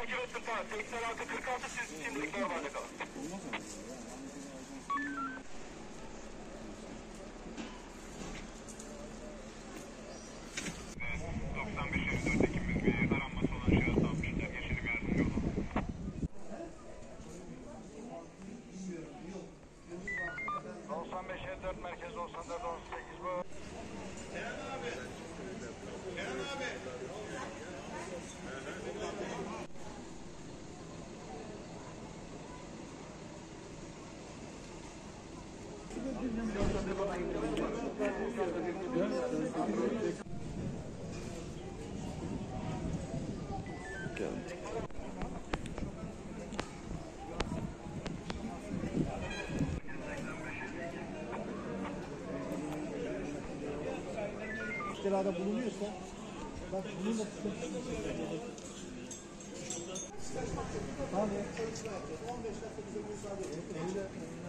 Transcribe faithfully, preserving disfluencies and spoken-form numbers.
takip ettim tamam. seksen altı kırk altı siz şimdilik normalde kalın. doksan beş elli dört ekibimiz bir aranması olan şahıs almıştır. Geçelim yardımcı olalım. doksan beş elli dört merkez doksan dört on sekiz bu. Kenan abi. Kenan abi. İstilada bulunuyorsa bak bunun da tamam ya. on beş dakika bize müsaade edin.